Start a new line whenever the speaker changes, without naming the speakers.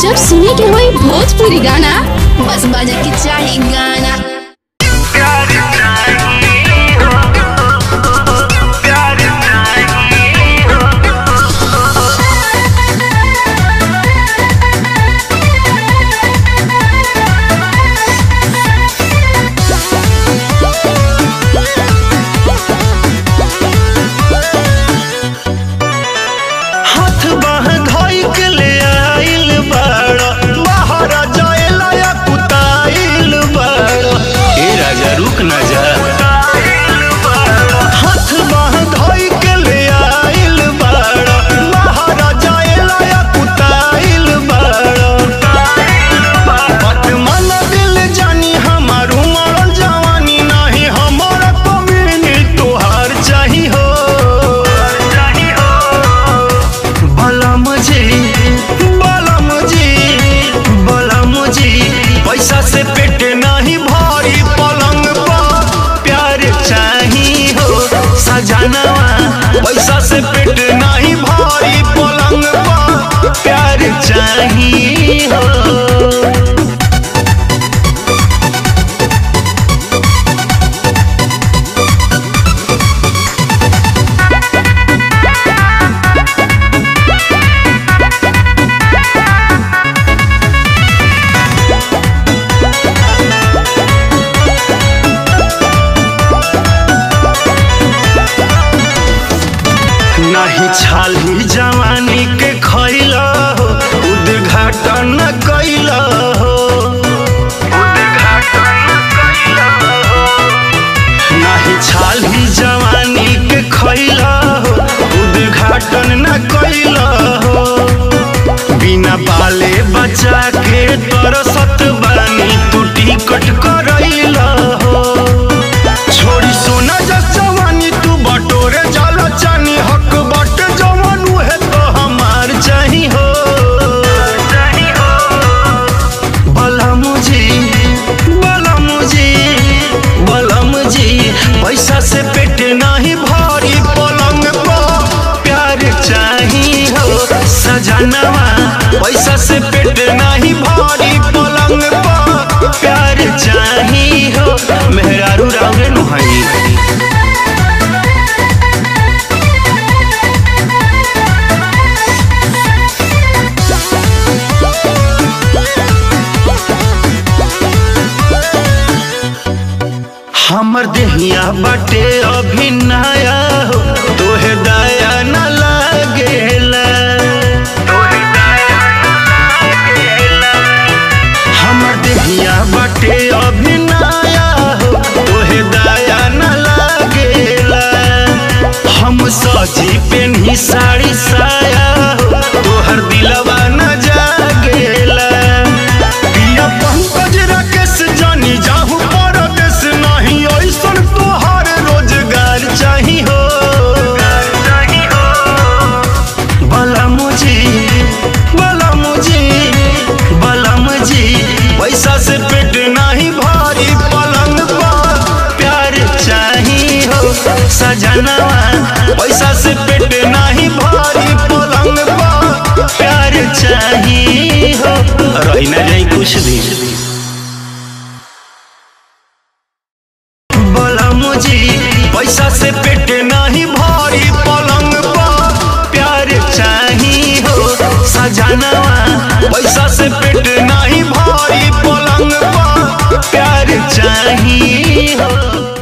जब सुने के होई भोजपुरी गाना, बस बजे के चाही गाना।
पैसा से पेट नहीं भारी, पलंग पर प्यार चाहिए हो। नहीं छाली जवानी के खैला हो, उद्घाटन कैला हो, नहीं छाली जवानी के खैला हो, उद्घाटन न कैला हो। बिना बाले बचा के तरसत बानी, तू टिकट करैला हो। छोड़ी सोना जवानी तू बटोरे जाला चानी, हक बट जवान है तो हमार चाही हो। बला मुझे पैसा से पेट नहीं भारी, पलंग पर प्यार चाही हो। सजनवा पैसा से पेट नहीं भारी, पलंग पर प्यार चाही हो। मेहरारू राउरे नुहाई हमर देहिया बाटे अभी नया हो, तोहे दया न लागेला। हमर देहिया बाटे अभी नया हो, तोहे दया न लागेला। हम सजी पेन्ही साड़ी साया हो, तोहर दिलवा न जागेला। पिया पंकज राकेश जानी जाहू परदेश, नहीं ऐसन तोहर रोजगार चाही हो। बला मुझे पैसा से पेट नहीं भारी, पलंग पर प्यार चाही हो। सजनवा पैसा से पेट नहीं भारी, पलंग पर प्यार चाही हो। रही न जाई कुछ दिन। पैसा से पेट नहीं भारी, पलंग पर प्यार चाही हो। सजनवा पैसा से पेट नहीं भारी, पलंग पर प्यार चाही हो।